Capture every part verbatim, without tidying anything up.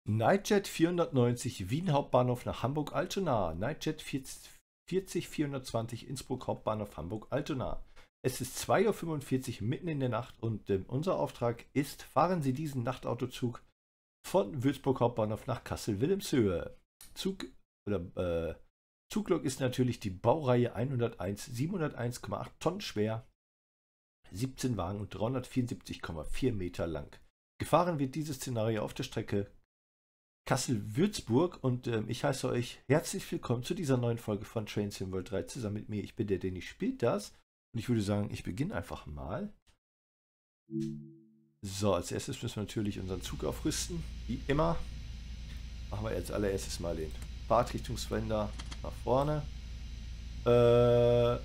Nightjet vierhundertneunzig Wien Hauptbahnhof nach Hamburg-Altona. Nightjet vierzig vierhundertzwanzig Innsbruck Hauptbahnhof Hamburg-Altona. Es ist zwei Uhr fünfundvierzig mitten in der Nacht und äh, unser Auftrag ist, fahren Sie diesen Nachtautozug von Würzburg Hauptbahnhof nach Kassel-Wilhelmshöhe. Zug oder äh, Zuglok ist natürlich die Baureihe hunderteins, siebenhunderteins Komma acht Tonnen schwer, siebzehn Wagen und dreihundertvierundsiebzig Komma vier Meter lang. Gefahren wird dieses Szenario auf der Strecke Kassel-Würzburg und äh, ich heiße euch herzlich willkommen zu dieser neuen Folge von Train Sim World drei zusammen mit mir. Ich bin der Danny, spielt das und ich würde sagen, ich beginne einfach mal. So, als erstes müssen wir natürlich unseren Zug aufrüsten, wie immer. Machen wir als allererstes mal den Fahrtrichtungswender nach vorne. Äh,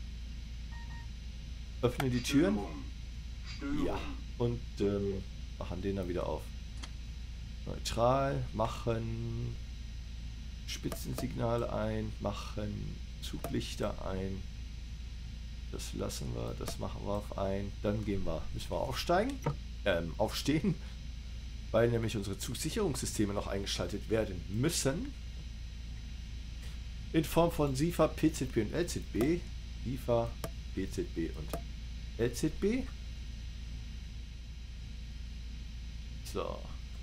öffnen die Türen. Ja, und ähm, machen den dann wieder auf. Neutral, machen Spitzensignale ein, machen Zuglichter ein. Das lassen wir, das machen wir auf ein. Dann gehen wir, müssen wir aufsteigen, ähm, aufstehen, weil nämlich unsere Zugsicherungssysteme noch eingeschaltet werden müssen. In Form von S I F A, P Z B und L Z B. S I F A, P Z B und L Z B. So.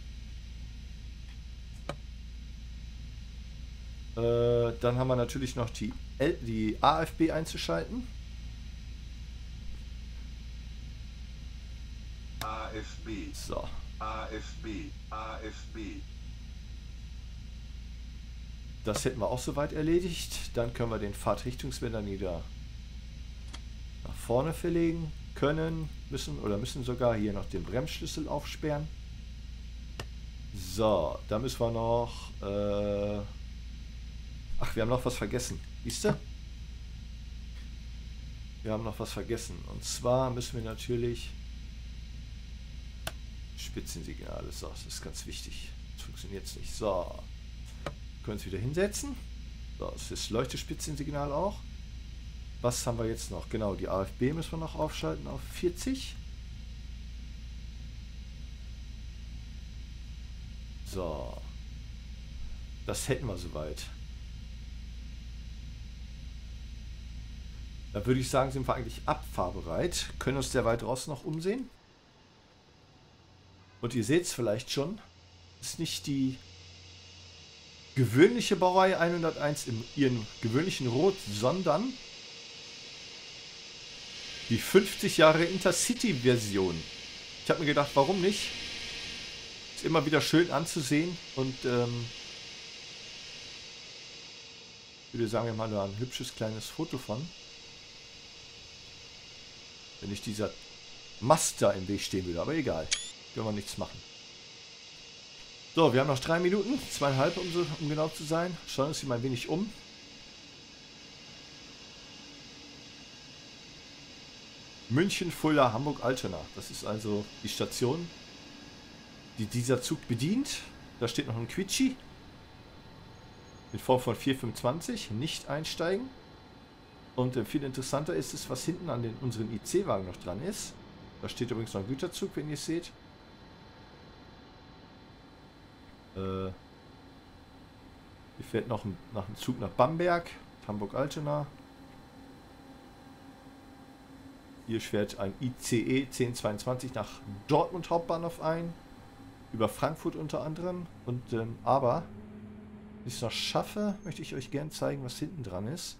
Äh, dann haben wir natürlich noch die, L die A F B einzuschalten. A F B. So. A F B. A F B. Das hätten wir auch soweit erledigt. Dann können wir den Fahrtrichtungswender wieder nach vorne verlegen können, müssen oder müssen sogar hier noch den Bremsschlüssel aufsperren. So, da müssen wir noch... Äh Ach, wir haben noch was vergessen. Siehst du? Wir haben noch was vergessen. Und zwar müssen wir natürlich... Spitzensignale. So, das ist ganz wichtig. Das funktioniert jetzt nicht. So. Wir können uns wieder hinsetzen. So, das ist Leuchtespitzensignal auch. Was haben wir jetzt noch? Genau, die A F B müssen wir noch aufschalten auf vierzig. So. Das hätten wir soweit. Da würde ich sagen, sind wir eigentlich abfahrbereit. Können uns derweil draußen noch umsehen. Und ihr seht es vielleicht schon. Ist nicht die gewöhnliche Baureihe hunderteins in ihrem gewöhnlichen Rot, sondern die fünfzig Jahre Intercity-Version. Ich habe mir gedacht, warum nicht? Ist immer wieder schön anzusehen und ähm, ich würde sagen, wir machen da ein hübsches kleines Foto von. Wenn nicht dieser Mast da im Weg stehen würde, aber egal. Können wir nichts machen. So, wir haben noch drei Minuten, zweieinhalb, um, so, um genau zu sein. Schauen uns hier mal ein wenig um. München, Fulda, Hamburg, Altona. Das ist also die Station, die dieser Zug bedient. Da steht noch ein Quitschi. In Form von vier fünfundzwanzig. Nicht einsteigen. Und äh, viel interessanter ist es, was hinten an den, unseren I C-Wagen noch dran ist. Da steht übrigens noch ein Güterzug, wenn ihr es seht. Äh, hier fährt noch ein, noch ein Zug nach Bamberg, Hamburg-Altona. Hier fährt ein I C E zehn zweiundzwanzig nach Dortmund Hauptbahnhof ein. Über Frankfurt unter anderem. Und ähm, aber, wenn ich es noch schaffe, möchte ich euch gerne zeigen, was hinten dran ist.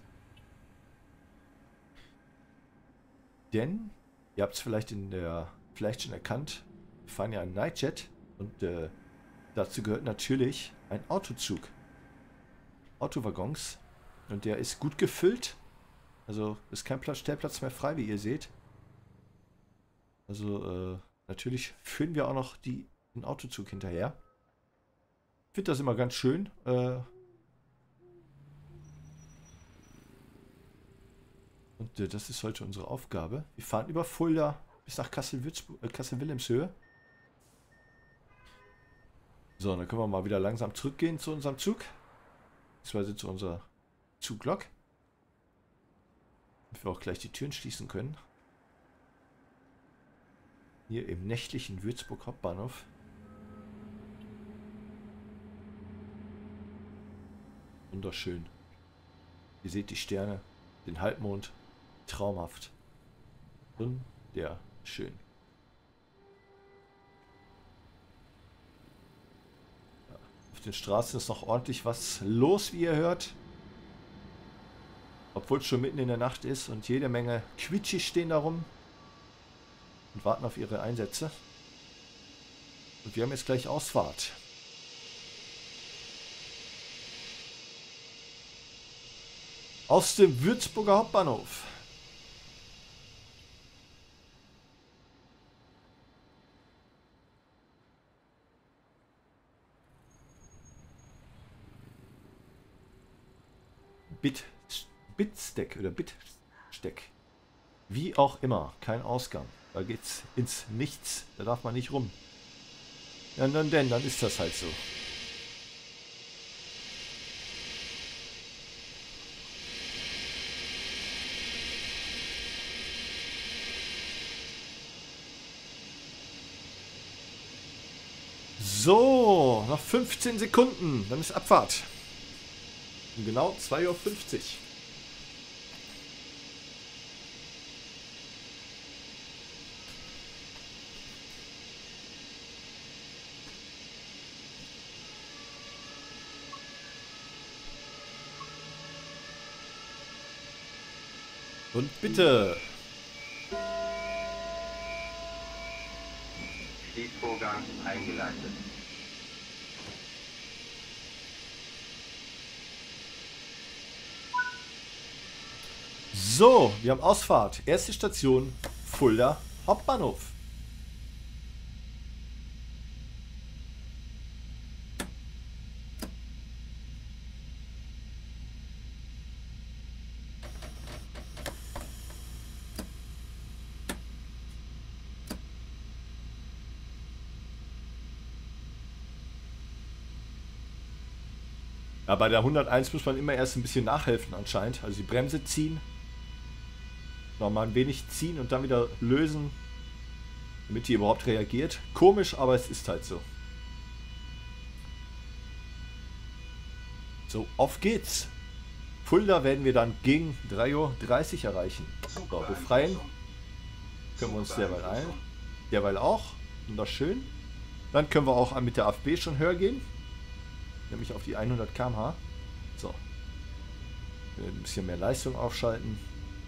Denn, ihr habt es vielleicht in der vielleicht schon erkannt, wir fahren ja einen Nightjet und äh, dazu gehört natürlich ein Autozug. Autowaggons. Und der ist gut gefüllt. Also ist kein Platz, Stellplatz mehr frei, wie ihr seht. Also äh, natürlich führen wir auch noch die, den Autozug hinterher. Ich finde das immer ganz schön. Äh, Und äh, das ist heute unsere Aufgabe. Wir fahren über Fulda bis nach Kassel-Würzburg, äh, Kassel-Wilhelmshöhe. So, dann können wir mal wieder langsam zurückgehen zu unserem Zug. Beziehungsweise zu unserer Zuglok. Damit wir auch gleich die Türen schließen können. Hier im nächtlichen Würzburg Hauptbahnhof. Wunderschön. Ihr seht die Sterne, den Halbmond. Traumhaft. Wunderschön. Ja, auf den Straßen ist noch ordentlich was los, wie ihr hört. Obwohl es schon mitten in der Nacht ist und jede Menge Quietschis stehen da rum und warten auf ihre Einsätze. Und wir haben jetzt gleich Ausfahrt. Aus dem Würzburger Hauptbahnhof. Bit, Bitsteck oder Bitsteck. Wie auch immer, kein Ausgang. Da geht's ins Nichts. Da darf man nicht rum. Ja, dann denn, dann ist das halt so. So, noch fünfzehn Sekunden, dann ist Abfahrt. Um genau zwei Uhr fünfzig. Und bitte. Schließvorgang eingeleitet. So, wir haben Ausfahrt. Erste Station, Fulda Hauptbahnhof. Ja, bei der hunderteins muss man immer erst ein bisschen nachhelfen anscheinend. Also die Bremse ziehen. Nochmal ein wenig ziehen und dann wieder lösen, damit die überhaupt reagiert. Komisch, aber es ist halt so. So, auf geht's. Fulda werden wir dann gegen drei Uhr dreißig erreichen. So, befreien. Können wir uns derweil ein. Derweil auch. Wunderschön. Dann können wir auch mit der A F B schon höher gehen. Nämlich auf die hundert Kilometer pro Stunde. So. Ein bisschen mehr Leistung aufschalten.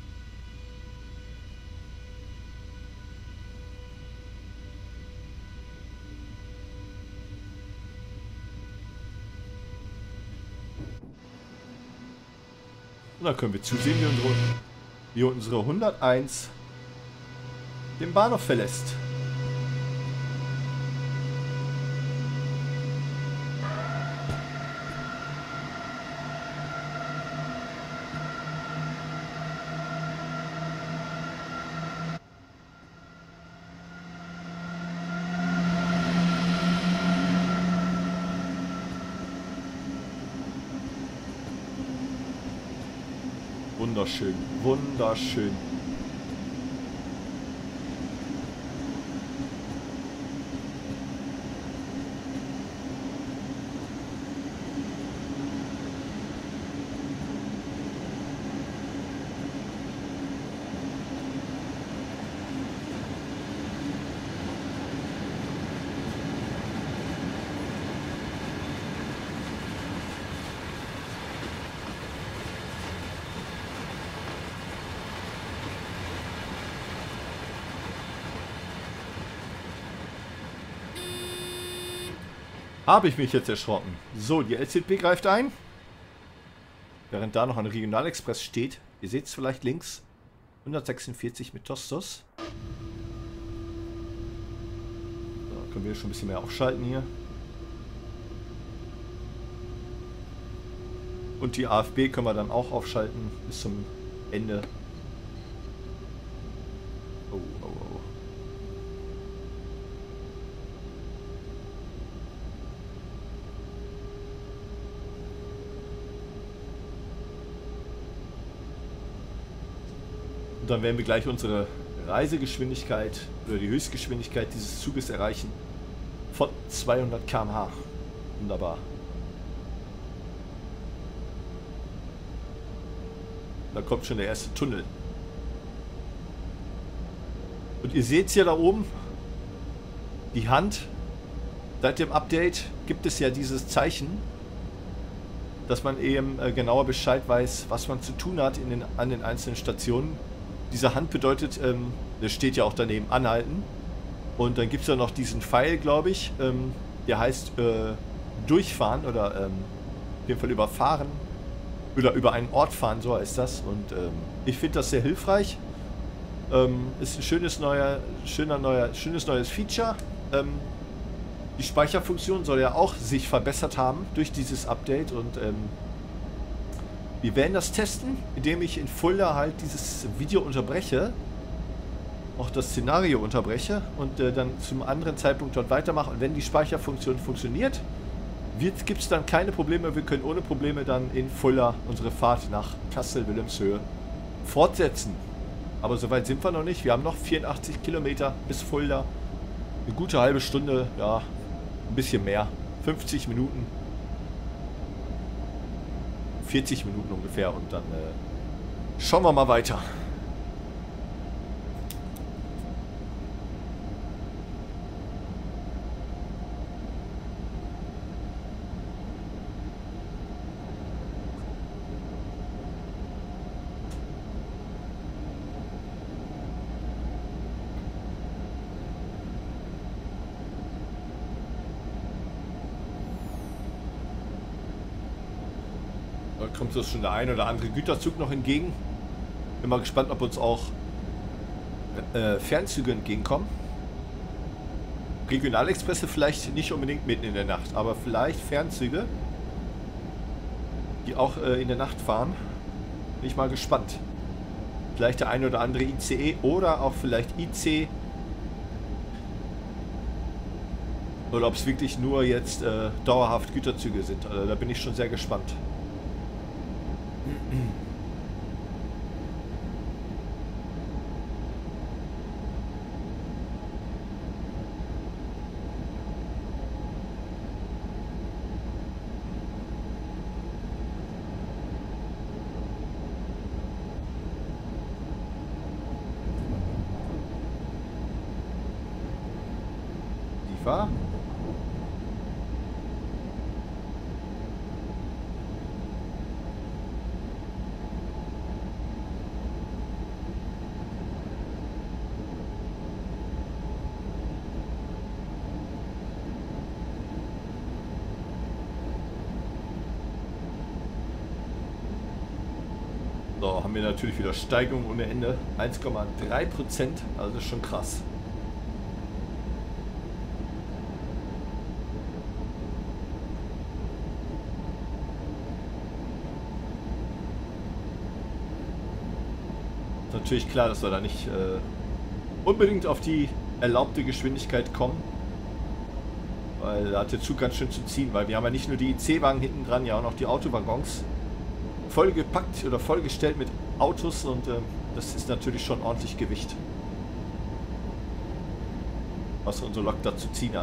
Und dann können wir zusehen, wie unsere, wie unsere hunderteins den Bahnhof verlässt. Wunderschön, wunderschön. Habe ich mich jetzt erschrocken. So, die L Z B greift ein. Während da noch ein Regionalexpress steht. Ihr seht es vielleicht links. hundertsechsundvierzig mit Tostos. So, können wir schon ein bisschen mehr aufschalten hier. Und die A F B können wir dann auch aufschalten bis zum Ende. Oh, oh, oh. Dann werden wir gleich unsere Reisegeschwindigkeit oder die Höchstgeschwindigkeit dieses Zuges erreichen von zweihundert Kilometer pro Stunde. Wunderbar. Da kommt schon der erste Tunnel. Und ihr seht es hier da oben, die Hand. Seit dem Update gibt es ja dieses Zeichen, dass man eben äh, genauer Bescheid weiß, was man zu tun hat in den, an den einzelnen Stationen. Diese Hand bedeutet, ähm, das steht ja auch daneben, anhalten. Und dann gibt es ja noch diesen Pfeil, glaube ich, ähm, der heißt äh, durchfahren oder ähm, auf jeden Fall überfahren. Oder über einen Ort fahren, so heißt das. Und ähm, ich finde das sehr hilfreich. Ähm, ist ein schönes, neuer, schöner, neuer, schönes neues Feature. Ähm, die Speicherfunktion soll ja auch sich verbessert haben durch dieses Update. Und ähm, wir werden das testen, indem ich in Fulda halt dieses Video unterbreche. Auch das Szenario unterbreche und äh, dann zum anderen Zeitpunkt dort weitermache. Und wenn die Speicherfunktion funktioniert, gibt es dann keine Probleme. Wir können ohne Probleme dann in Fulda unsere Fahrt nach Kassel-Wilhelmshöhe fortsetzen. Aber soweit sind wir noch nicht. Wir haben noch vierundachtzig Kilometer bis Fulda. Eine gute halbe Stunde, ja, ein bisschen mehr. fünfzig Minuten. vierzig Minuten ungefähr und dann äh, schauen wir mal weiter. Da kommt uns schon der ein oder andere Güterzug noch entgegen. Bin mal gespannt, ob uns auch äh, Fernzüge entgegenkommen. Regionalexpresse vielleicht nicht unbedingt mitten in der Nacht, aber vielleicht Fernzüge, die auch äh, in der Nacht fahren. Bin ich mal gespannt. Vielleicht der ein oder andere I C E oder auch vielleicht I C. Oder ob es wirklich nur jetzt äh, dauerhaft Güterzüge sind. Also, da bin ich schon sehr gespannt. Die war. So, haben wir natürlich wieder Steigung ohne Ende. eins Komma drei Prozent, also das ist schon krass. Ist natürlich klar, dass wir da nicht äh, unbedingt auf die erlaubte Geschwindigkeit kommen. Weil da hat der Zug ganz schön zu ziehen, weil wir haben ja nicht nur die I C-Wagen hinten dran, ja auch noch die Autowaggons. Vollgepackt oder vollgestellt mit Autos und äh, das ist natürlich schon ordentlich Gewicht, was unsere Lok da zu ziehen hat.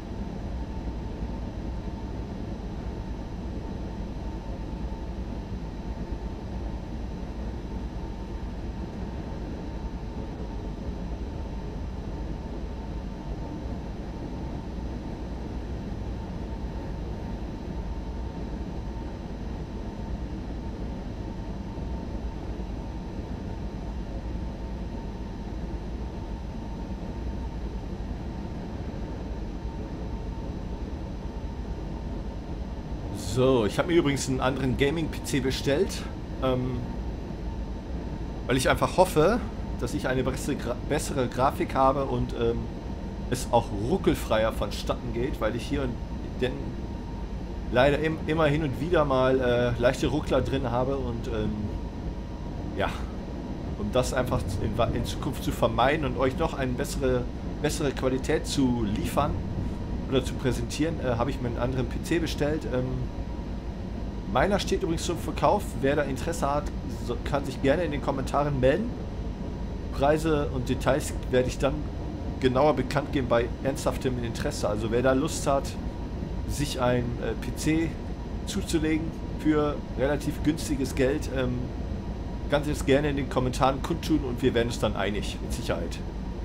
So, ich habe mir übrigens einen anderen Gaming-P C bestellt, ähm, weil ich einfach hoffe, dass ich eine bessere, Gra bessere Grafik habe und ähm, es auch ruckelfreier vonstatten geht, weil ich hier denn leider im, immer hin und wieder mal äh, leichte Ruckler drin habe und ähm, ja, um das einfach in, in Zukunft zu vermeiden und euch noch eine bessere, bessere Qualität zu liefern oder zu präsentieren, äh, habe ich mir einen anderen P C bestellt. Ähm, meiner steht übrigens zum Verkauf. Wer da Interesse hat, so, kann sich gerne in den Kommentaren melden. Preise und Details werde ich dann genauer bekannt geben bei ernsthaftem Interesse. Also wer da Lust hat, sich ein äh, P C zuzulegen für relativ günstiges Geld, ähm, ganz jetzt gerne in den Kommentaren kundtun und wir werden uns dann einig, mit Sicherheit.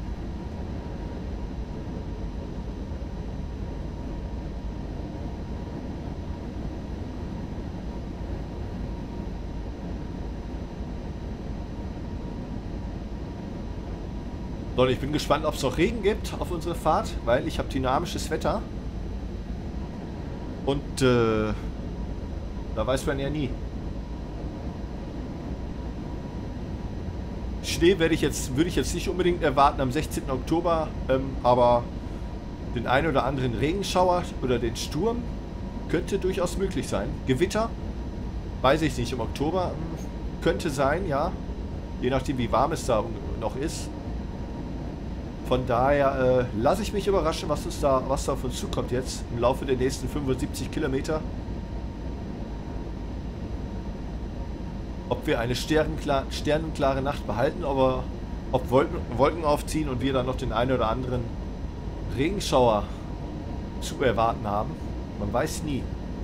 So, und ich bin gespannt, ob es noch Regen gibt auf unsere Fahrt, weil ich habe dynamisches Wetter. Und äh, da weiß man ja nie. Schnee werde ich jetzt, würde ich jetzt nicht unbedingt erwarten am sechzehnten Oktober, ähm, aber den einen oder anderen Regenschauer oder den Sturm könnte durchaus möglich sein. Gewitter, weiß ich nicht, im Oktober ähm, könnte sein, ja. Je nachdem, wie warm es da noch ist. Von daher äh, lasse ich mich überraschen, was, uns da, was da auf uns zukommt jetzt im Laufe der nächsten fünfundsiebzig Kilometer. Ob wir eine sternenklar, sternenklare Nacht behalten, aber ob Wolken, Wolken aufziehen und wir dann noch den einen oder anderen Regenschauer zu erwarten haben. Man weiß nie.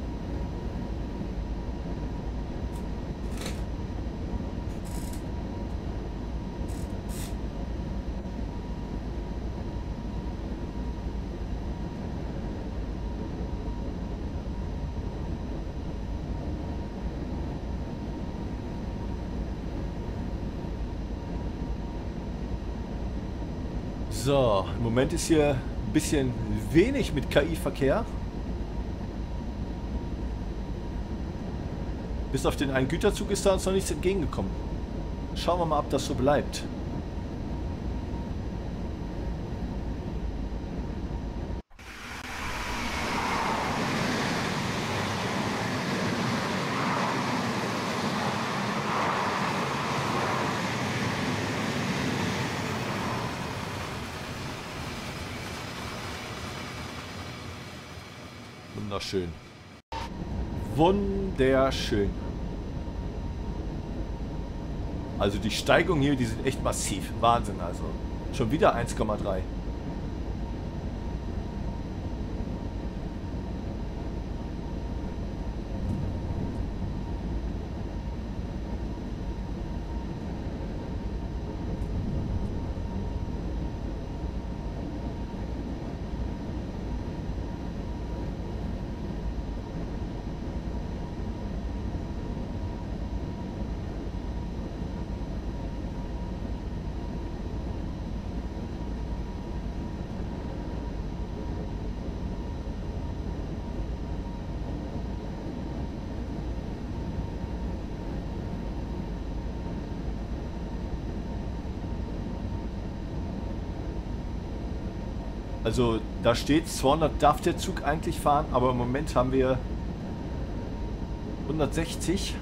So, im Moment ist hier ein bisschen wenig mit K I-Verkehr. Bis auf den einen Güterzug ist da uns noch nichts entgegengekommen. Schauen wir mal, ob das so bleibt. Wunderschön. Wunderschön. Also die Steigung hier, die sind echt massiv. Wahnsinn also. Schon wieder eins Komma drei. Also da steht, zweihundert darf der Zug eigentlich fahren, aber im Moment haben wir hundertsechzig.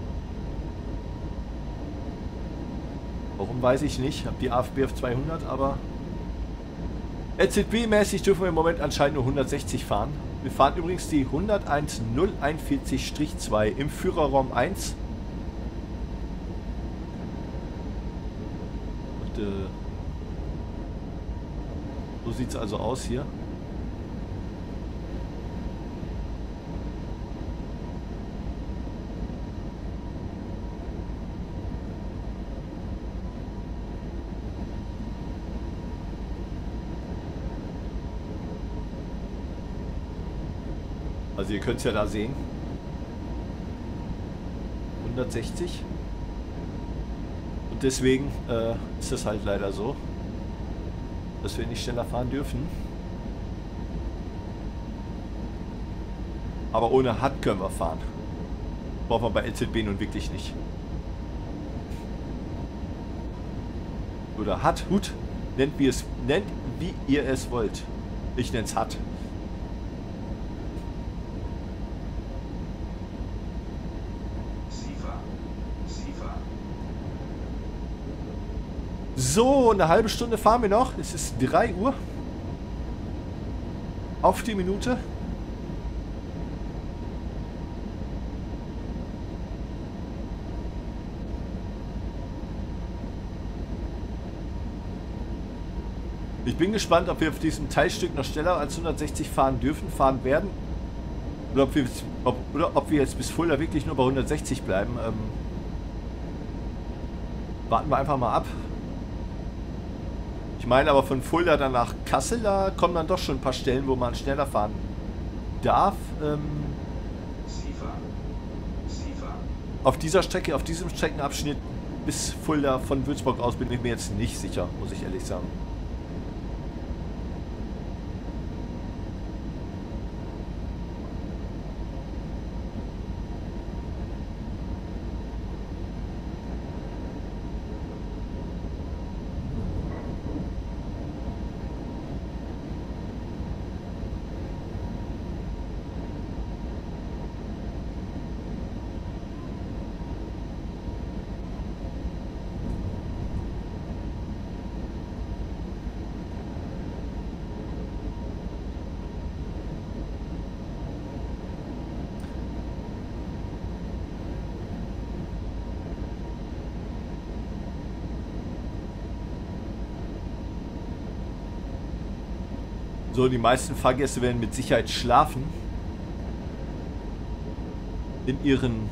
Warum weiß ich nicht. Ich habe die A F B auf zweihundert, aber L Z B-mäßig dürfen wir im Moment anscheinend nur hundertsechzig fahren. Wir fahren übrigens die hunderteins null einundvierzig zwei im Führerraum eins. Und äh, so sieht es also aus hier. Also ihr könnt es ja da sehen. hundertsechzig. Und deswegen äh, ist das halt leider so, dass wir nicht schneller fahren dürfen. Aber ohne H U D können wir fahren. Brauchen wir bei L Z B nun wirklich nicht. Oder H U D, H U D, nennt wie, es, nennt wie ihr es wollt. Ich nenne es H U D. So, eine halbe Stunde fahren wir noch. Es ist drei Uhr. Auf die Minute. Ich bin gespannt, ob wir auf diesem Teilstück noch schneller als hundertsechzig fahren dürfen, fahren werden. Oder ob wir, ob, oder ob wir jetzt bis Fulda wirklich nur bei hundertsechzig bleiben. Ähm Warten wir einfach mal ab. Ich meine aber von Fulda dann nach Kassel, da kommen dann doch schon ein paar Stellen, wo man schneller fahren darf. Ähm, auf dieser Strecke, auf diesem Streckenabschnitt bis Fulda von Würzburg aus bin ich mir jetzt nicht sicher, muss ich ehrlich sagen. So, die meisten Fahrgäste werden mit Sicherheit schlafen. In ihren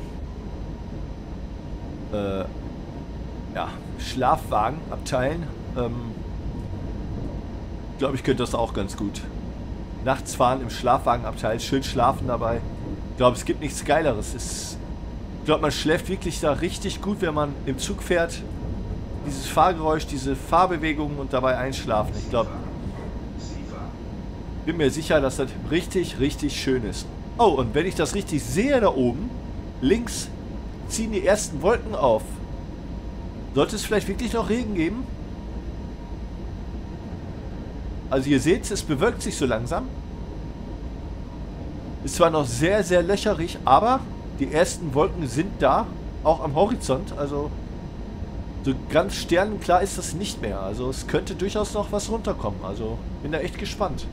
äh, ja, Schlafwagenabteilen. Ähm, ich glaube, ich könnte das auch ganz gut. Nachts fahren im Schlafwagenabteil, schön schlafen dabei. Ich glaube, es gibt nichts Geileres. Es, ich glaube, man schläft wirklich da richtig gut, wenn man im Zug fährt. Dieses Fahrgeräusch, diese Fahrbewegungen und dabei einschlafen. Ich glaube, bin mir sicher, dass das richtig, richtig schön ist. Oh, und wenn ich das richtig sehe da oben, links ziehen die ersten Wolken auf. Sollte es vielleicht wirklich noch Regen geben? Also ihr seht, es bewölkt sich so langsam. Ist zwar noch sehr, sehr löcherig, aber die ersten Wolken sind da, auch am Horizont. Also so ganz sternenklar ist das nicht mehr. Also es könnte durchaus noch was runterkommen. Also bin da echt gespannt.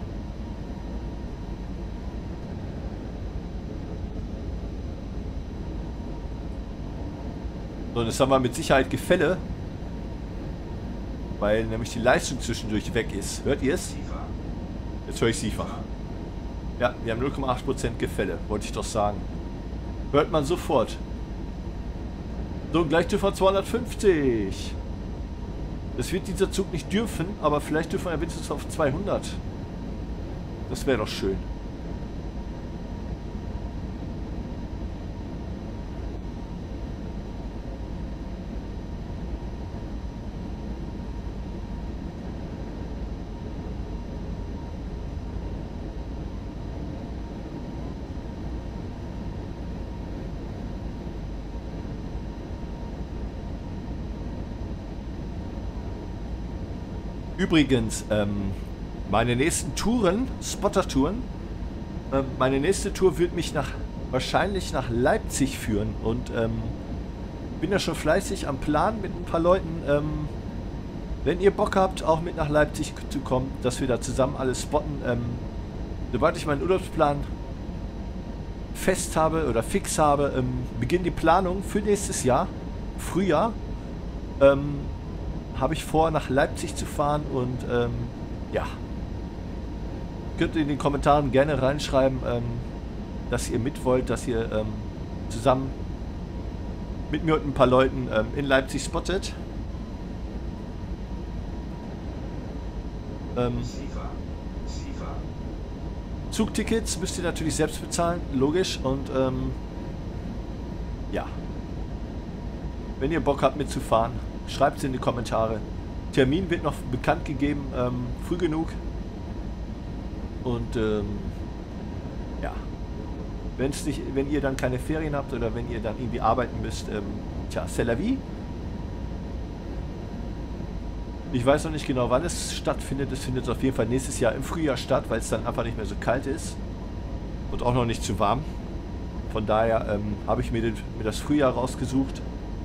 So, das haben wir mit Sicherheit Gefälle, weil nämlich die Leistung zwischendurch weg ist. Hört ihr es? Jetzt höre ich Siefer. Ja, wir haben null Komma acht Prozent Gefälle, wollte ich doch sagen. Hört man sofort. So, gleich dürfen wir zweihundertfünfzig. Das wird dieser Zug nicht dürfen, aber vielleicht dürfen wir wenigstens auf zweihundert. Das wäre doch schön. Übrigens, ähm, meine nächsten Touren, Spotter-Touren, äh, meine nächste Tour wird mich nach, wahrscheinlich nach Leipzig führen und ähm, bin ja schon fleißig am Plan mit ein paar Leuten, ähm, wenn ihr Bock habt, auch mit nach Leipzig zu kommen, dass wir da zusammen alles spotten. Ähm, sobald ich meinen Urlaubsplan fest habe oder fix habe, ähm, beginnt die Planung für nächstes Jahr, Frühjahr. Ähm, habe ich vor, nach Leipzig zu fahren und ähm, ja, könnt ihr in den Kommentaren gerne reinschreiben, ähm, dass ihr mit wollt, dass ihr ähm, zusammen mit mir und ein paar Leuten ähm, in Leipzig spottet. Ähm, Zugtickets müsst ihr natürlich selbst bezahlen, logisch, und ähm, ja, wenn ihr Bock habt mitzufahren, schreibt es in die Kommentare. Termin wird noch bekannt gegeben, ähm, früh genug. Und ähm, ja, wenn's nicht, wenn ihr dann keine Ferien habt oder wenn ihr dann irgendwie arbeiten müsst, ähm, tja, c'est la vie. Ich weiß noch nicht genau, wann es stattfindet. Es findet auf jeden Fall nächstes Jahr im Frühjahr statt, weil es dann einfach nicht mehr so kalt ist und auch noch nicht zu warm. Von daher ähm, habe ich mir, den, mir das Frühjahr rausgesucht.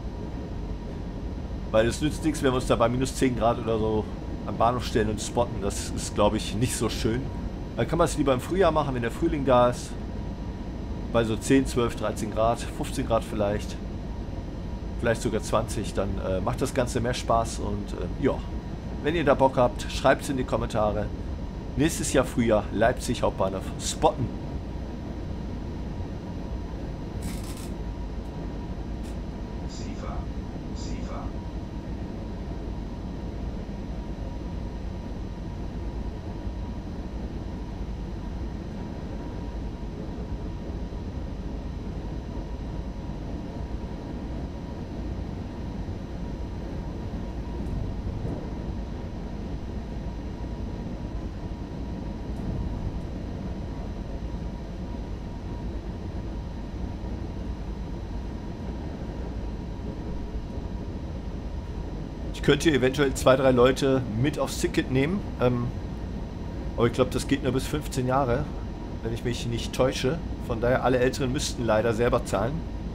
Weil es nützt nichts, wenn wir uns da bei minus zehn Grad oder so am Bahnhof stellen und spotten. Das ist, glaube ich, nicht so schön. Dann kann man es lieber im Frühjahr machen, wenn der Frühling da ist. Bei so zehn, zwölf, dreizehn Grad, fünfzehn Grad vielleicht. Vielleicht sogar zwanzig. Dann äh, macht das Ganze mehr Spaß. Und äh, ja, wenn ihr da Bock habt, schreibt es in die Kommentare. Nächstes Jahr Frühjahr, Leipzig Hauptbahnhof, spotten. könnt ihr eventuell zwei, drei Leute mit aufs Ticket nehmen. Ähm, aber ich glaube, das geht nur bis fünfzehn Jahre, wenn ich mich nicht täusche. Von daher, alle Älteren müssten leider selber zahlen.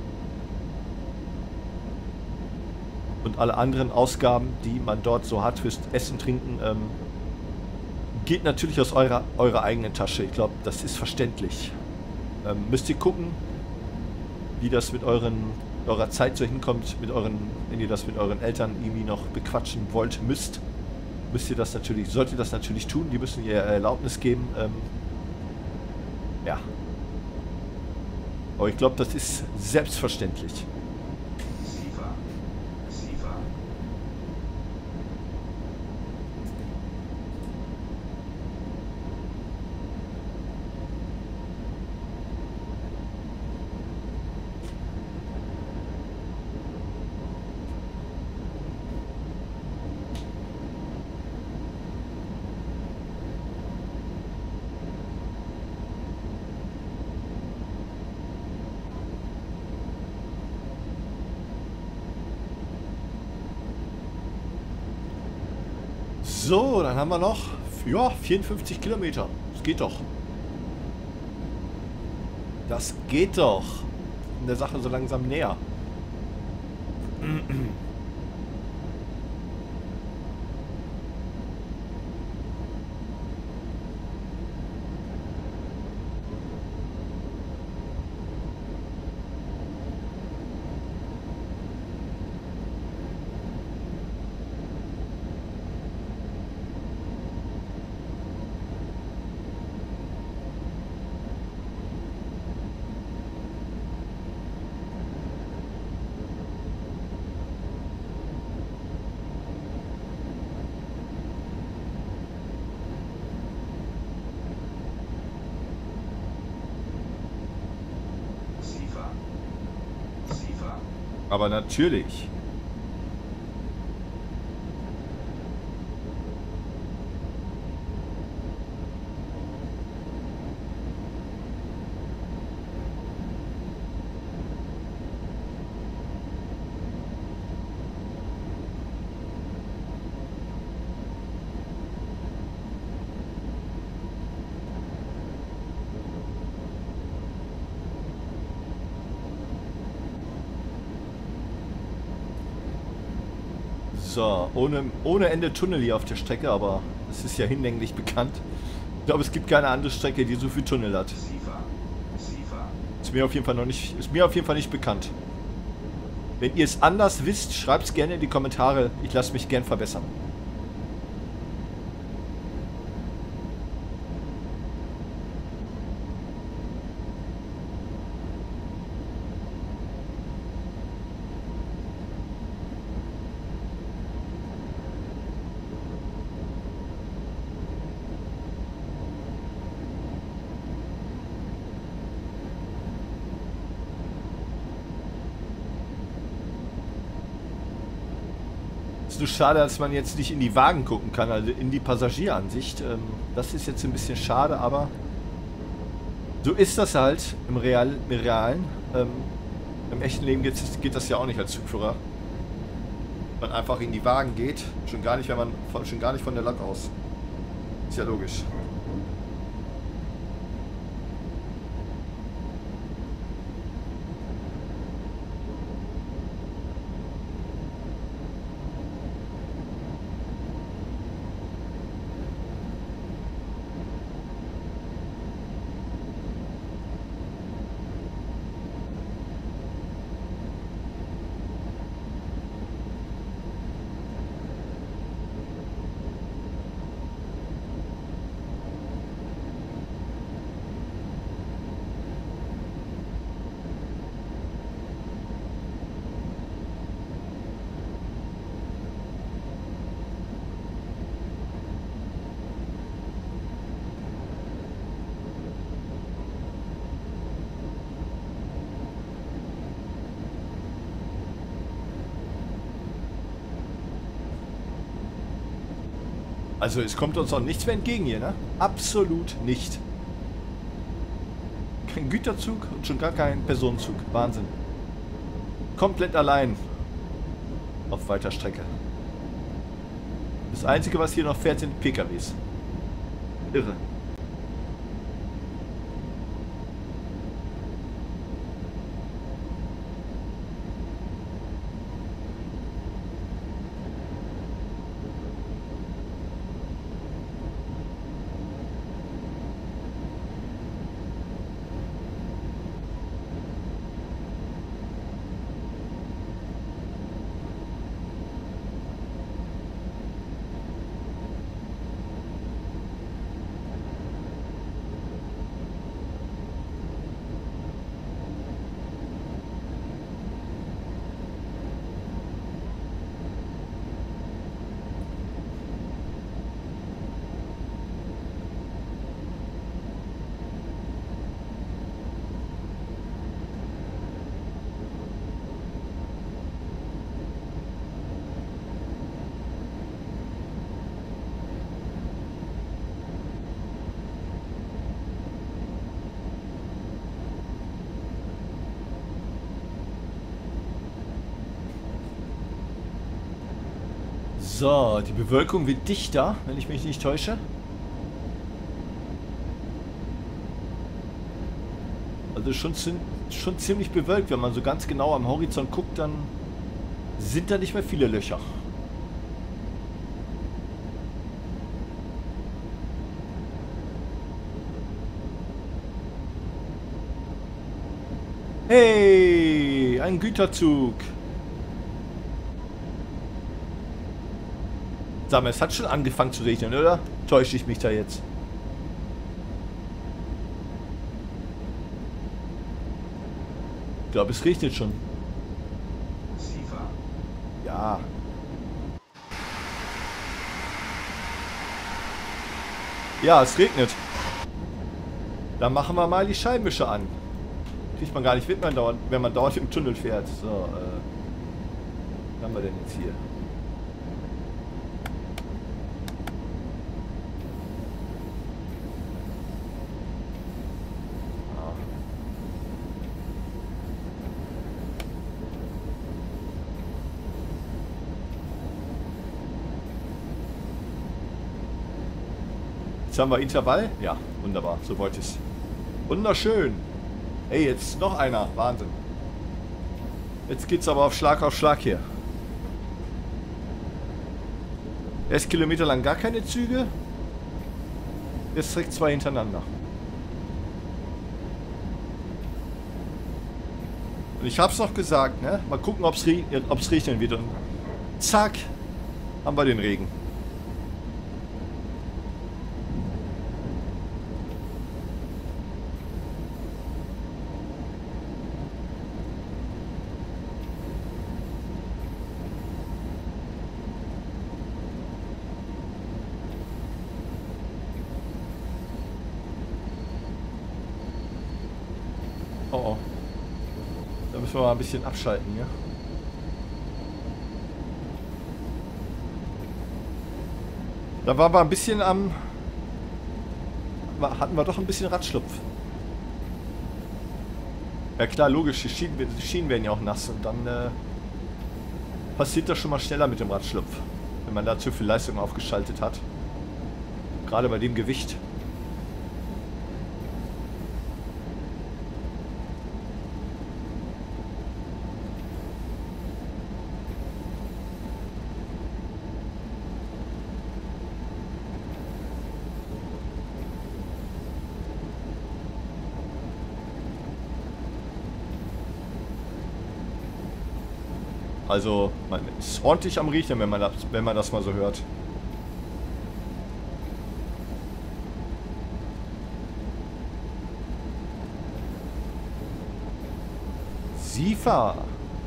Und alle anderen Ausgaben, die man dort so hat fürs Essen, Trinken, ähm, geht natürlich aus eurer, eurer eigenen Tasche. Ich glaube, das ist verständlich. Ähm, müsst ihr gucken, wie das mit euren, eurer Zeit so hinkommt, mit euren, wenn ihr das mit euren Eltern irgendwie noch bequatschen wollt, müsst, müsst ihr das natürlich, sollt ihr das natürlich tun. Die müssen ihr Erlaubnis geben. Ähm, ja. Aber ich glaube, das ist selbstverständlich. Sifa. Sifa. So, dann haben wir noch ja, vierundfünfzig Kilometer. Das geht doch. Das geht doch. In der Sache so langsam näher. Sifa. Sifa. Aber natürlich. So, ohne, ohne Ende Tunnel hier auf der Strecke, aber es ist ja hinlänglich bekannt. Ich glaube, es gibt keine andere Strecke, die so viel Tunnel hat. Sifa. Sifa. Ist mir auf jeden Fall noch nicht, ist mir auf jeden Fall nicht bekannt. Wenn ihr es anders wisst, schreibt es gerne in die Kommentare. Ich lasse mich gern verbessern. Ist nur schade, dass man jetzt nicht in die Wagen gucken kann, also in die Passagieransicht. Ähm, das ist jetzt ein bisschen schade, aber so ist das halt im, Real, im Realen. Ähm, Im echten Leben geht, geht das ja auch nicht als Zugführer. Man einfach in die Wagen geht, schon gar nicht, wenn man von, schon gar nicht von der Lok aus. Ist ja logisch. Also es kommt uns auch nichts mehr entgegen hier, ne? Absolut nicht. Kein Güterzug und schon gar kein Personenzug. Wahnsinn. Komplett allein. Auf weiter Strecke. Das Einzige, was hier noch fährt, sind P K Ws. Irre. So, die Bewölkung wird dichter, wenn ich mich nicht täusche. Also schon, schon ziemlich bewölkt. Wenn man so ganz genau am Horizont guckt, dann sind da nicht mehr viele Löcher. Hey, ein Güterzug. Sag mal, es hat schon angefangen zu regnen, oder? Täusche ich mich da jetzt? Ich glaube, es regnet schon. Sifa. Ja. Ja, es regnet. Dann machen wir mal die Scheibenwischer an. Kriegt man gar nicht mit, wenn man dauernd im Tunnel fährt. So, äh. Was haben wir denn jetzt hier? Jetzt haben wir Intervall. Ja, wunderbar. So wollte ich es. Wunderschön. Hey, jetzt noch einer. Wahnsinn. Jetzt geht's aber auf Schlag auf Schlag hier. Erst Kilometer lang gar keine Züge. Jetzt direkt zwei hintereinander. Und ich hab's noch gesagt, ne? Mal gucken, ob's, re ob's regnen wird. Und zack, haben wir den Regen. Oh oh. Da müssen wir mal ein bisschen abschalten, ja? Da waren wir ein bisschen am... Hatten wir doch ein bisschen Radschlupf. Ja klar, logisch, die Schienen, die Schienen werden ja auch nass und dann äh, passiert das schon mal schneller mit dem Radschlupf. Wenn man da zu viel Leistung aufgeschaltet hat. Gerade bei dem Gewicht. Also, man ist ordentlich am Riechen, wenn man das, wenn man das mal so hört. Sifa.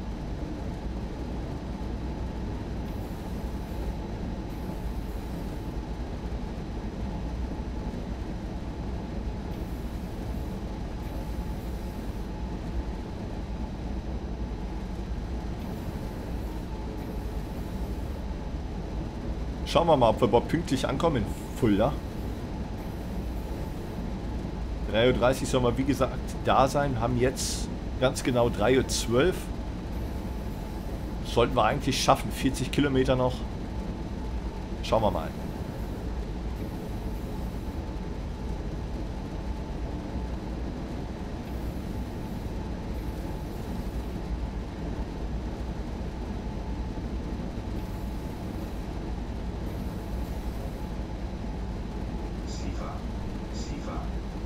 Schauen wir mal, ob wir überhaupt pünktlich ankommen in Fulda. drei Uhr dreißig sollen wir wie gesagt da sein. Haben jetzt ganz genau drei Uhr zwölf. Sollten wir eigentlich schaffen. vierzig Kilometer noch. Schauen wir mal. SIFA, SIFA,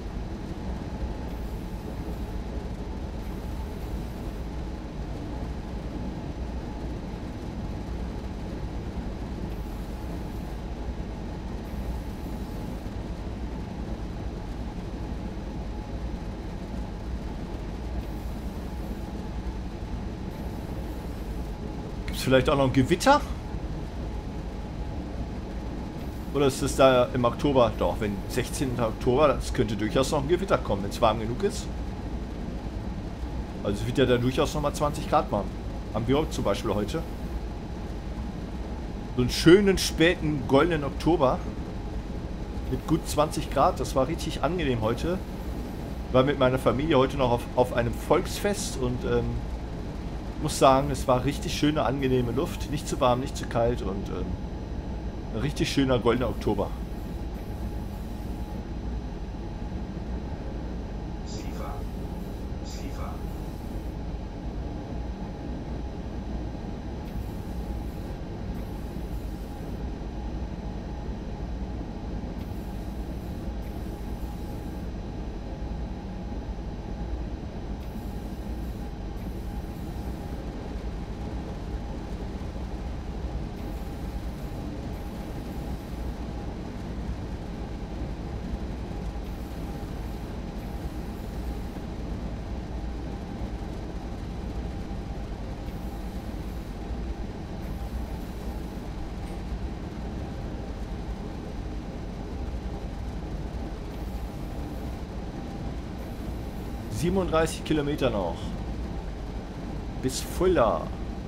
Gibt es vielleicht auch noch ein Gewitter? Oder ist es da im Oktober? Doch, wenn sechzehnten Oktober, das könnte durchaus noch ein Gewitter kommen, wenn es warm genug ist. Also es wird ja da durchaus noch mal zwanzig Grad machen. Haben wir zum Beispiel heute. So einen schönen späten goldenen Oktober. Mit gut zwanzig Grad. Das war richtig angenehm heute. War mit meiner Familie heute noch auf, auf einem Volksfest und ähm, muss sagen, es war richtig schöne, angenehme Luft. Nicht zu warm, nicht zu kalt und ähm, ein richtig schöner goldener Oktober. SIFA, SIFA, siebenunddreißig Kilometer noch. Bis Fulda.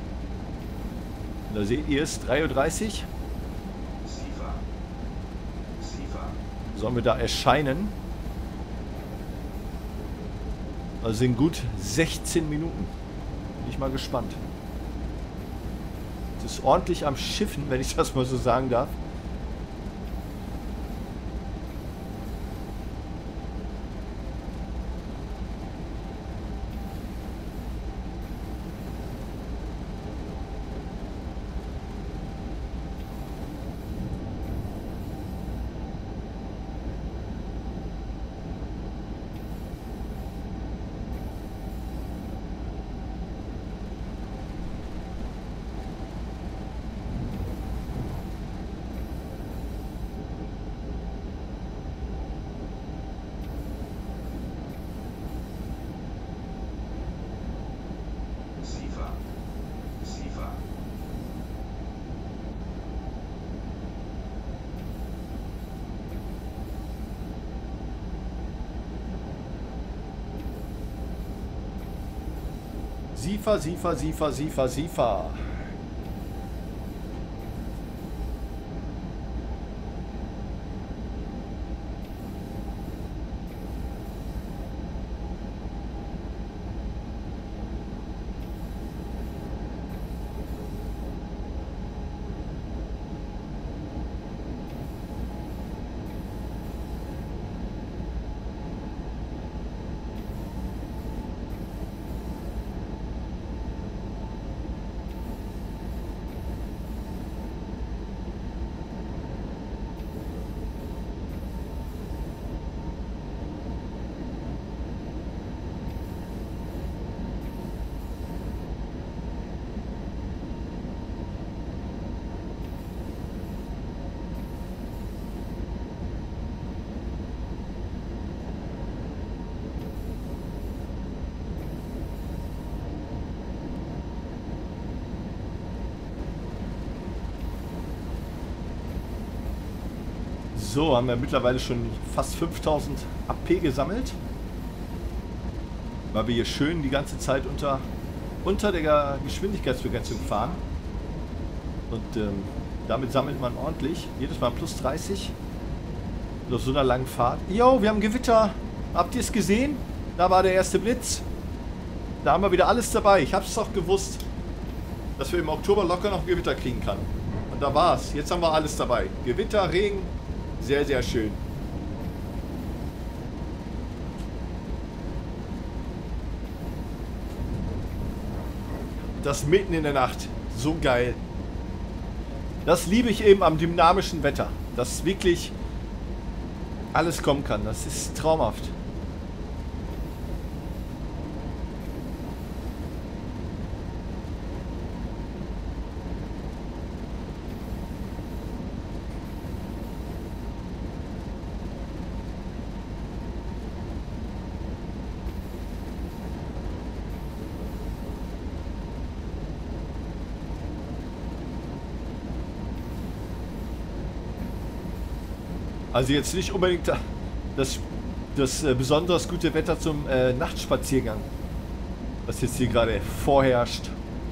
Da seht ihr es, drei Uhr dreißig. SIFA, SIFA, Sollen wir da erscheinen? Also sind gut sechzehn Minuten. Bin ich mal gespannt. Es ist ordentlich am Schiffen, wenn ich das mal so sagen darf. SIFA, SIFA, Sifa, Sifa, Sifa, Sifa, Sifa. So, haben wir mittlerweile schon fast fünftausend A P gesammelt. Weil wir hier schön die ganze Zeit unter, unter der Geschwindigkeitsbegrenzung fahren. Und ähm, damit sammelt man ordentlich. Jedes Mal plus dreißig. Und auf so einer langen Fahrt. Jo, wir haben Gewitter. Habt ihr es gesehen? Da war der erste Blitz. Da haben wir wieder alles dabei. Ich habe es doch gewusst, dass wir im Oktober locker noch Gewitter kriegen können. Von da war's. Jetzt haben wir alles dabei. Gewitter, Regen, sehr, sehr schön. Das mitten in der Nacht. So geil. Das liebe ich eben am dynamischen Wetter. Dass wirklich alles kommen kann. Das ist traumhaft. Also jetzt nicht unbedingt das, das äh, besonders gute Wetter zum äh, Nachtspaziergang, was jetzt hier gerade vorherrscht.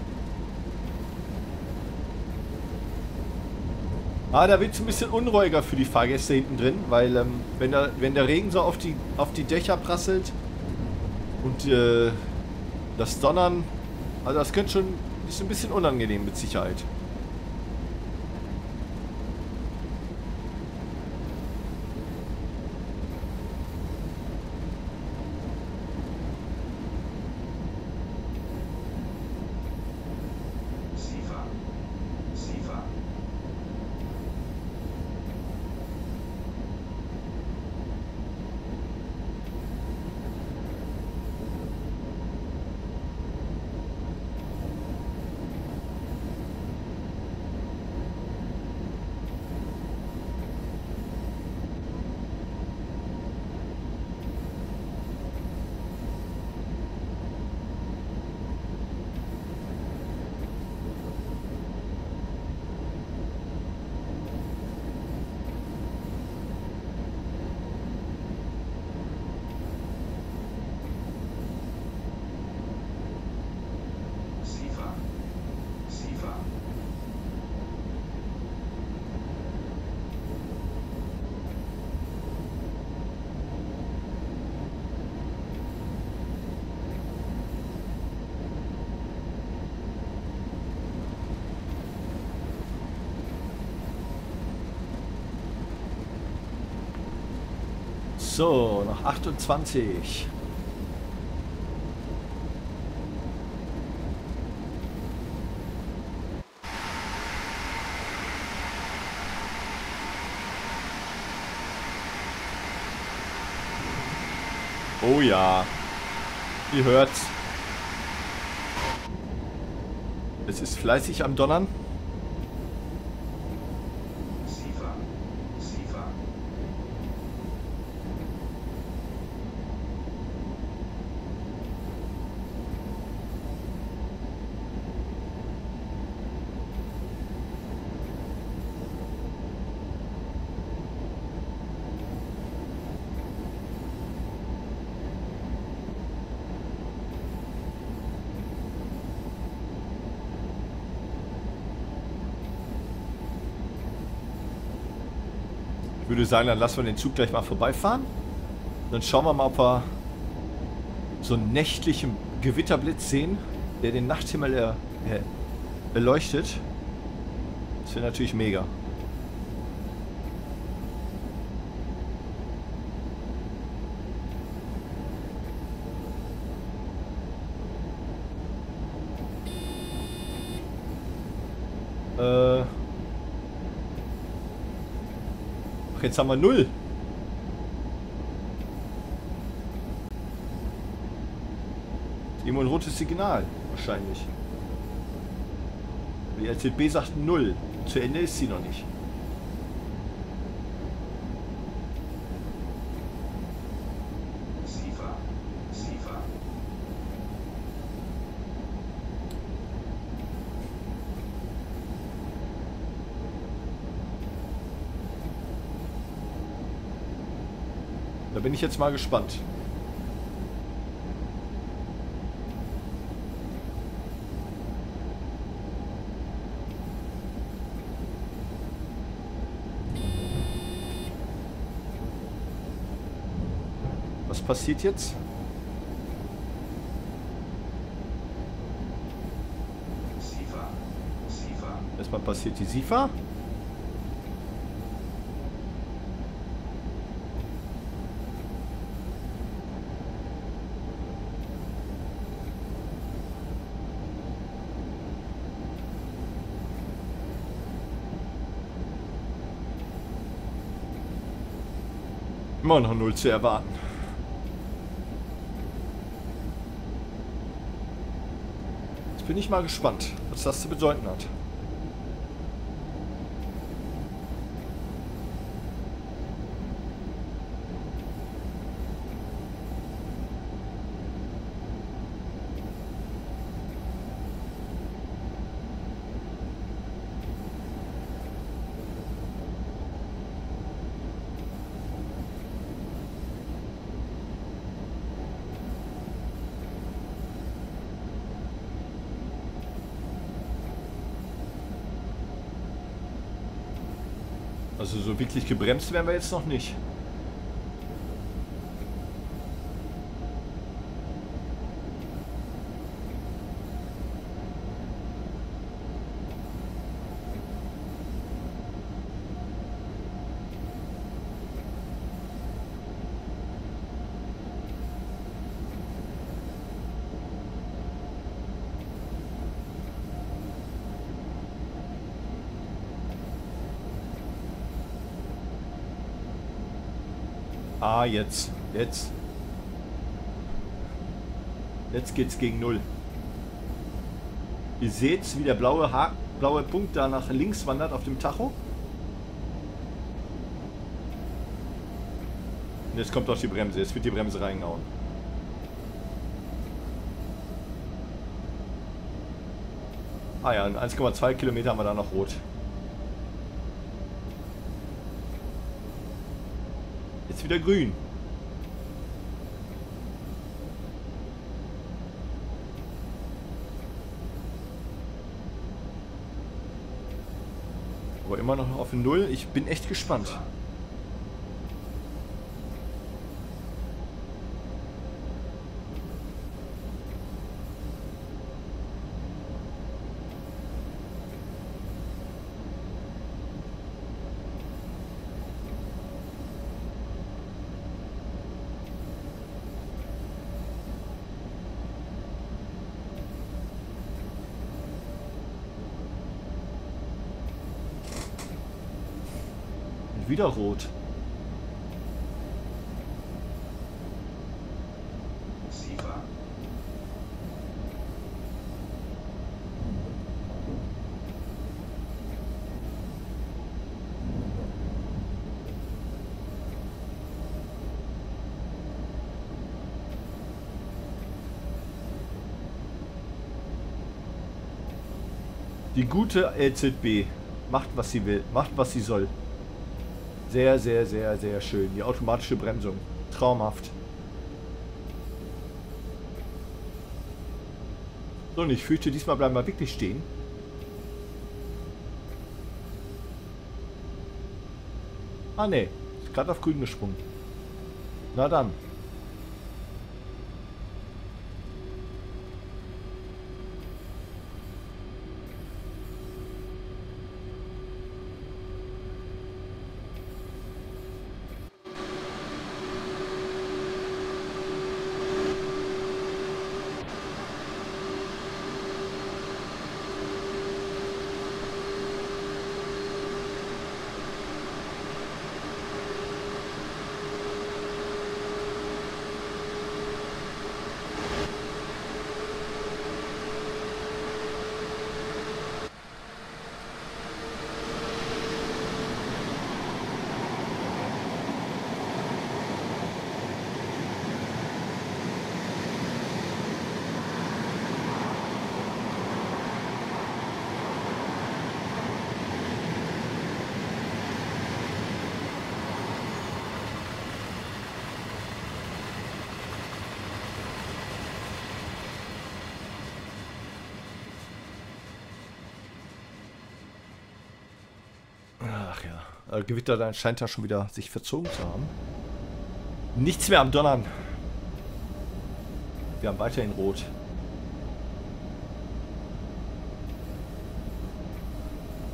Ah, da wird es ein bisschen unruhiger für die Fahrgäste hinten drin, weil ähm, wenn, der, wenn der Regen so auf die, auf die Dächer prasselt und äh, das Donnern, also das könnte schon, ist ein bisschen unangenehm mit Sicherheit. So, noch achtundzwanzig. Oh ja, ihr hört's. Es ist fleißig am Donnern. Ich würde sagen, dann lassen wir den Zug gleich mal vorbeifahren. Dann schauen wir mal, ob wir so einen nächtlichen Gewitterblitz sehen, der den Nachthimmel er, er, erleuchtet. Das wäre natürlich mega. Äh... Jetzt haben wir null. Immer ein rotes Signal, wahrscheinlich. Die L Z B sagt null. Zu Ende ist sie noch nicht. Sifa, Sifa. Da bin ich jetzt mal gespannt. Was passiert jetzt? Sifa, Sifa. Es Erstmal passiert die SIFA. Immer noch null zu erwarten. Jetzt bin ich mal gespannt, was das zu bedeuten hat. Also so wirklich gebremst werden wir jetzt noch nicht. Ah, jetzt. Jetzt. Jetzt geht's gegen Null. Ihr seht, wie der blaue, ha blaue Punkt da nach links wandert auf dem Tacho. Und jetzt kommt auch die Bremse. Jetzt wird die Bremse reingehauen. Ah ja, in eins Komma zwei Kilometer haben wir da noch rot. Jetzt wieder grün. Aber immer noch auf Null. Ich bin echt gespannt. Wieder rot. SIFA. Die gute L Z B macht, was sie will, macht, was sie soll. Sehr, sehr, sehr, sehr schön. Die automatische Bremsung. Traumhaft. So, und ich fürchte, diesmal bleiben wir wirklich stehen. Ah, ne. Ist gerade auf grün gesprungen. Na dann. Ach ja, äh, Gewitter dann scheint ja schon wieder sich verzogen zu haben. Nichts mehr am Donnern. Wir haben weiterhin rot.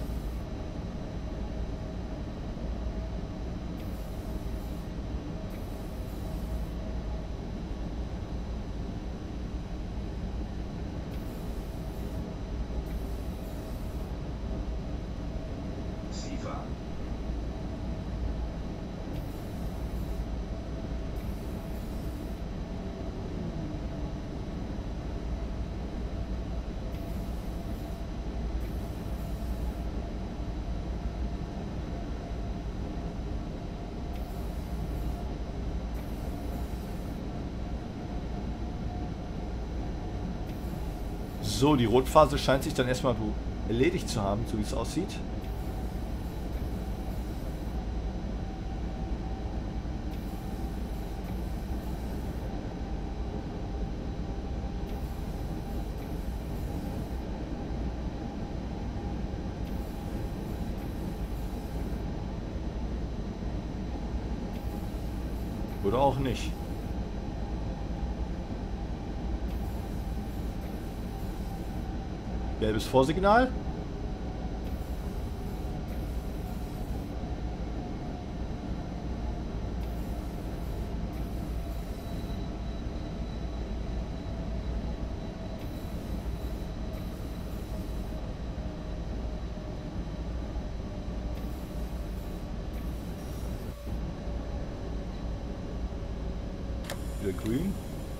So, die Rotphase scheint sich dann erstmal erledigt zu haben, so wie es aussieht. Oder auch nicht. Gelbes Vorsignal. Wieder grün.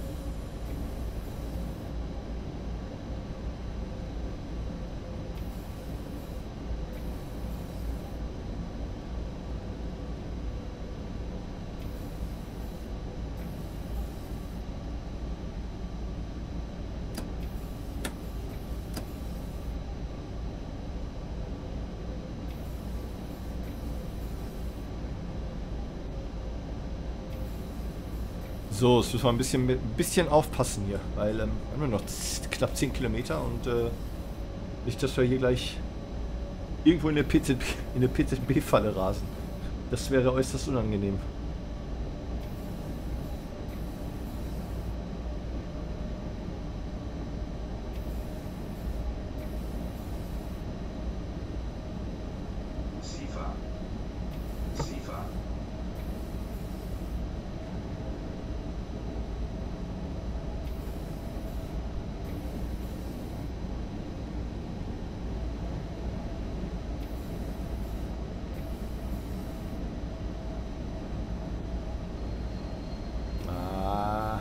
So, es müssen wir ein bisschen, mit, ein bisschen aufpassen hier, weil ähm, haben wir noch knapp zehn Kilometer und äh, nicht, dass wir hier gleich irgendwo in der P Z B, in der P Z B-Falle rasen. Das wäre äußerst unangenehm. SIFA. SIFA. Ah.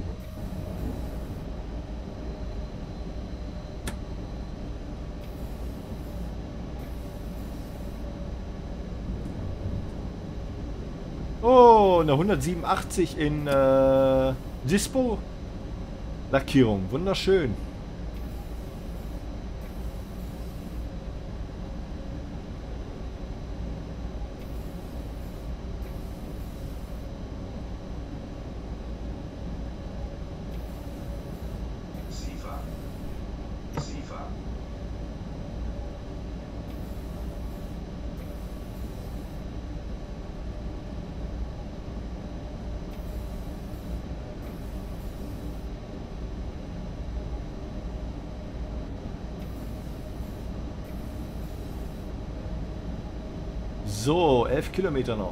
Oh, eine hundertsiebenundachtzig in äh, Dispo-Lackierung. Wunderschön. SIFA. SIFA. So, elf Kilometer noch.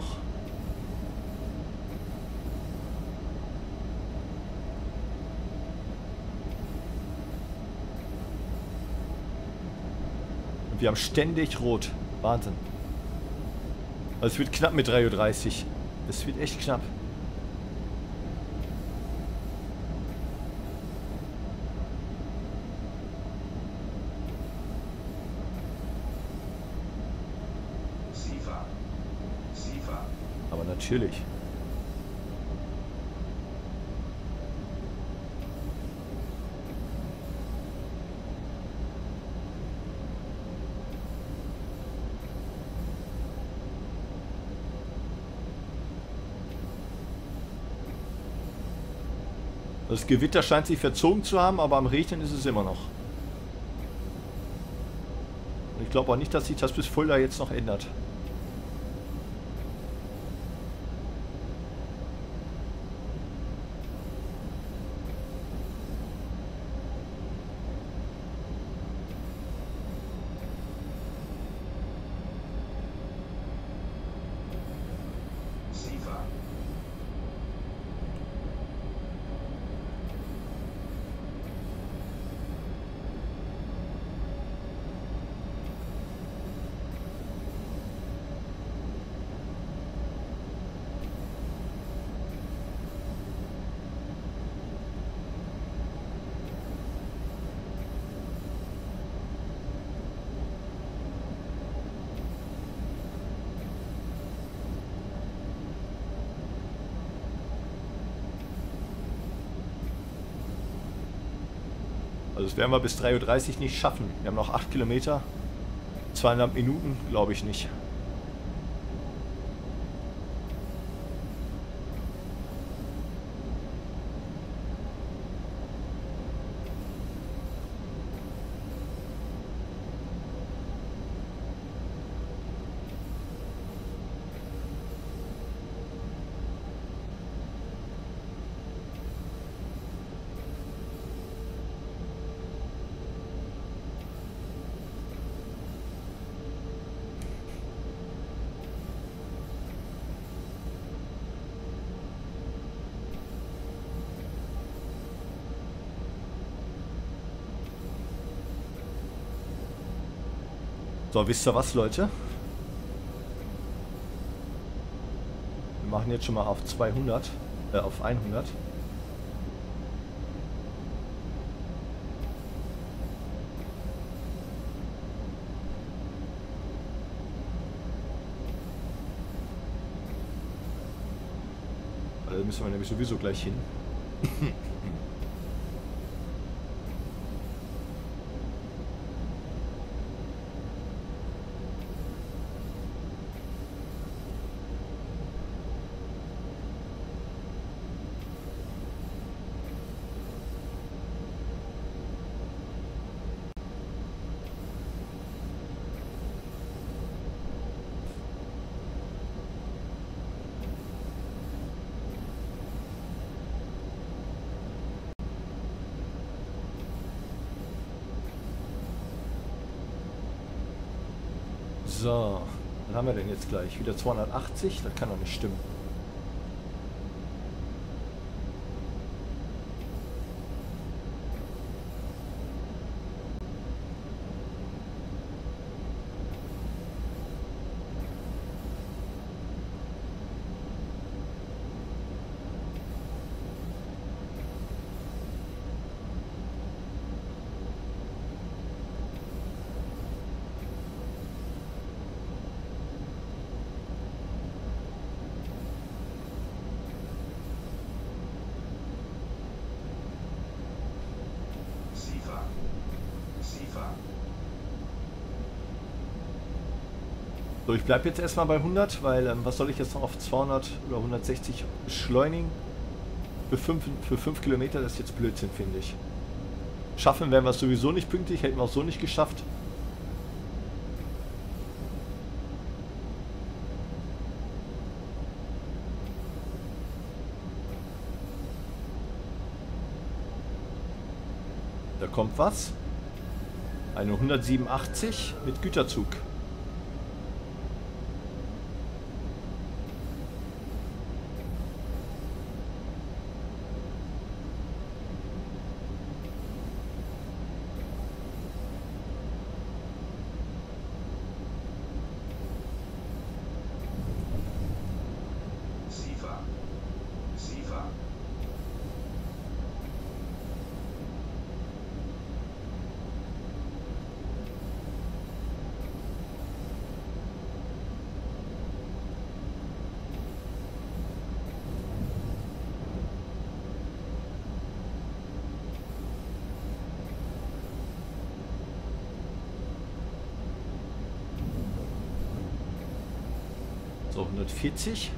Und wir haben ständig rot. Wahnsinn. Also es wird knapp mit drei Uhr dreißig. Es wird echt knapp. SIFA. SIFA. Aber natürlich. Das Gewitter scheint sich verzogen zu haben, aber am Regnen ist es immer noch. Und ich glaube auch nicht, dass sich das bis Fulda jetzt noch ändert. SIFA. Also das werden wir bis drei Uhr dreißig nicht schaffen. Wir haben noch acht Kilometer. Zweieinhalb Minuten, glaube ich nicht. So, wisst ihr was, Leute? Wir machen jetzt schon mal auf zweihundert, äh, auf hundert. Da müssen wir nämlich sowieso gleich hin. So, was haben wir denn jetzt gleich? Wieder zweihundertachtzig? Das kann doch nicht stimmen. SIFA. SIFA. So, ich bleibe jetzt erstmal bei hundert, weil ähm, was soll ich jetzt noch auf zweihundert oder hundertsechzig beschleunigen? Für fünf, für fünf Kilometer, das ist jetzt Blödsinn, finde ich. Schaffen werden wir es sowieso nicht pünktlich, hätten wir auch so nicht geschafft. Da kommt was. Eine hundertsiebenundachtzig mit Güterzug. SIFA. SIFA. So, hundertvierzig.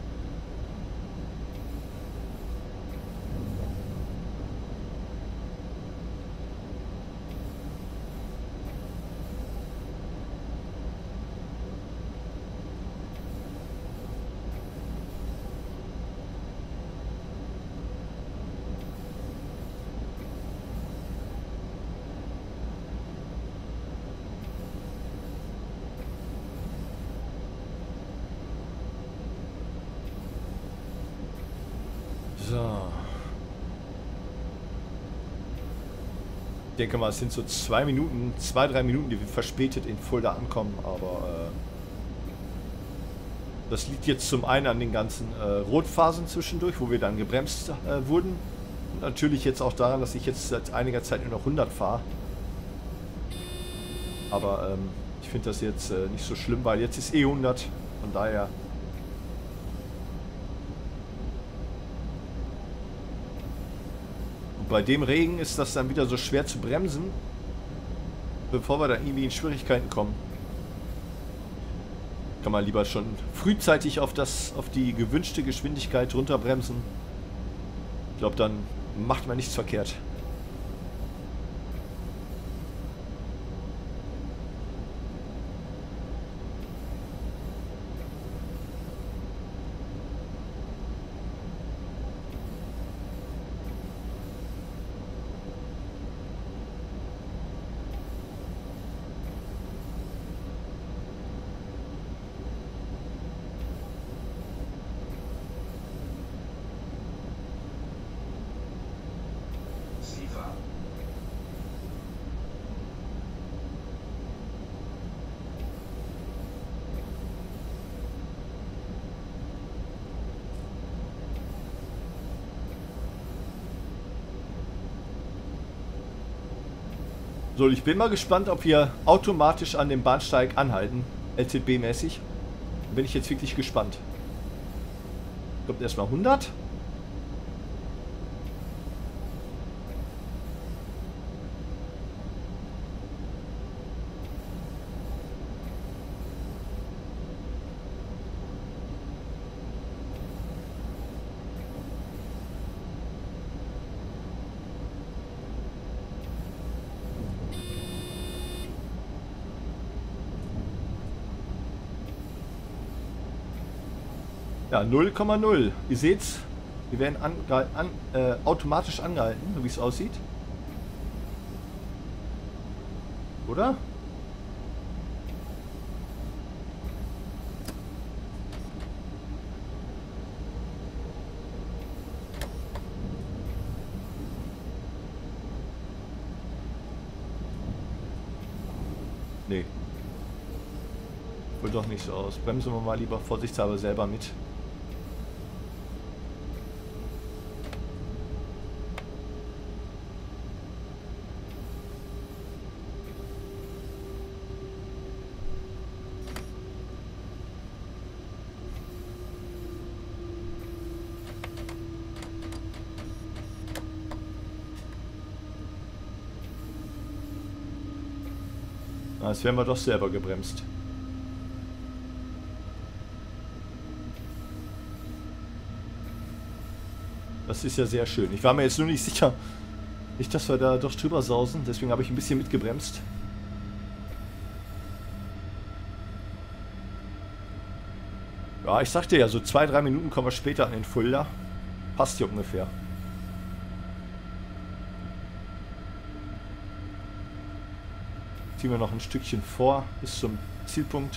So. Ich denke mal, es sind so zwei Minuten, zwei, drei Minuten, die wir verspätet in Fulda ankommen, aber äh, das liegt jetzt zum einen an den ganzen äh, Rotphasen zwischendurch, wo wir dann gebremst äh, wurden. Und natürlich jetzt auch daran, dass ich jetzt seit einiger Zeit nur noch hundert fahre. Aber ähm, ich finde das jetzt äh, nicht so schlimm, weil jetzt ist eh hundert, von daher... Bei dem Regen ist das dann wieder so schwer zu bremsen, bevor wir da irgendwie in Schwierigkeiten kommen. Kann man lieber schon frühzeitig auf, das, auf die gewünschte Geschwindigkeit runterbremsen. Ich glaube, dann macht man nichts verkehrt. So, ich bin mal gespannt, ob wir automatisch an dem Bahnsteig anhalten, L Z B-mäßig. Bin ich jetzt wirklich gespannt. Kommt erstmal hundert. Ja, null Komma null. Ihr seht's, wir werden an, an, äh, automatisch angehalten, so wie es aussieht. Oder? Nee. Wohl doch nicht so aus. Bremsen wir mal lieber vorsichtshalber selber mit. Jetzt werden wir doch selber gebremst. Das ist ja sehr schön. Ich war mir jetzt nur nicht sicher, nicht, dass wir da doch drüber sausen. Deswegen habe ich ein bisschen mitgebremst. Ja, ich sagte ja, so zwei, drei Minuten kommen wir später an den Fulda. Passt hier ungefähr. Ziehen wir noch ein Stückchen vor bis zum Zielpunkt.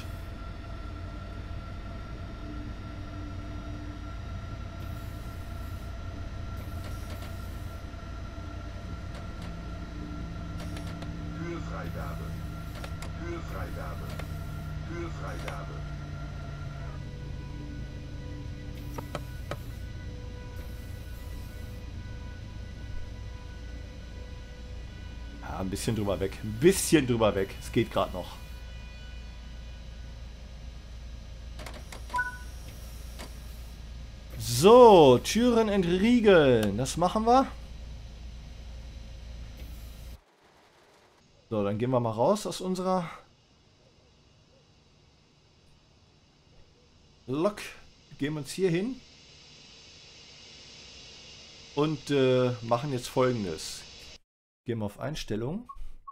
Türfreigabe. Türfreigabe. Türfreigabe. Ein bisschen drüber weg. Ein bisschen drüber weg. Es geht gerade noch. So, Türen entriegeln. Das machen wir. So, dann gehen wir mal raus aus unserer Lok. Gehen wir uns hier hin. Und äh, machen jetzt Folgendes. Gehen wir auf Einstellungen.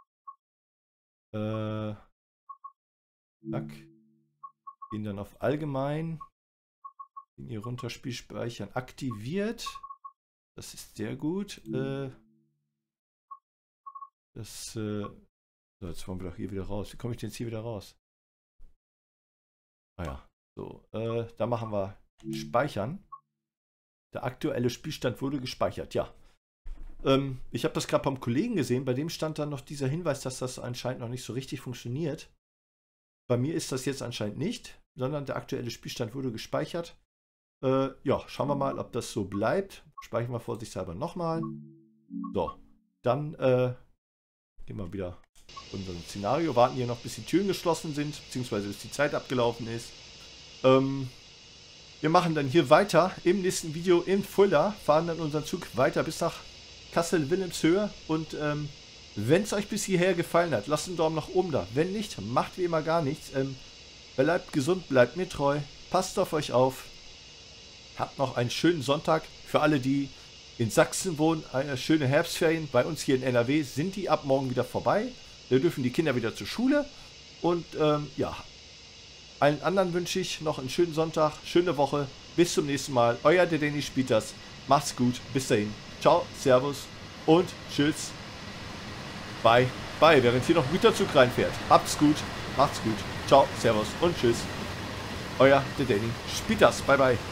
Äh, zack. Gehen dann auf Allgemein. Gehen hier runter, Spiel speichern aktiviert. Das ist sehr gut. Äh, das, äh, so, jetzt wollen wir doch hier wieder raus. Wie komme ich denn jetzt hier wieder raus? Ah ja, so. Äh, da machen wir Speichern. Der aktuelle Spielstand wurde gespeichert, ja. Ähm, ich habe das gerade beim Kollegen gesehen, bei dem stand dann noch dieser Hinweis, dass das anscheinend noch nicht so richtig funktioniert. Bei mir ist das jetzt anscheinend nicht, sondern der aktuelle Spielstand wurde gespeichert. Äh, ja, schauen wir mal, ob das so bleibt. Speichern wir vorsichtshalber nochmal. So, dann äh, gehen wir wieder in unser Szenario, warten hier noch, bis die Türen geschlossen sind, beziehungsweise bis die Zeit abgelaufen ist. Ähm, wir machen dann hier weiter im nächsten Video in Fulda, fahren dann unseren Zug weiter bis nach Kassel-Wilhelmshöhe. Und ähm, wenn es euch bis hierher gefallen hat, lasst einen Daumen nach oben da. Wenn nicht, macht wie immer gar nichts. Ähm, bleibt gesund, bleibt mir treu. Passt auf euch auf. Habt noch einen schönen Sonntag. Für alle, die in Sachsen wohnen, eine schöne Herbstferien. Bei uns hier in N R W sind die ab morgen wieder vorbei. Da dürfen die Kinder wieder zur Schule. Und ähm, ja, allen anderen wünsche ich noch einen schönen Sonntag, schöne Woche. Bis zum nächsten Mal. Euer der Danny Spieters. Macht's gut. Bis dahin. Ciao, Servus und Tschüss. Bye, bye, während hier noch ein Güterzug reinfährt. Habt's gut. Macht's gut. Ciao, Servus und Tschüss. Euer der Danny Spieters. Bye, bye.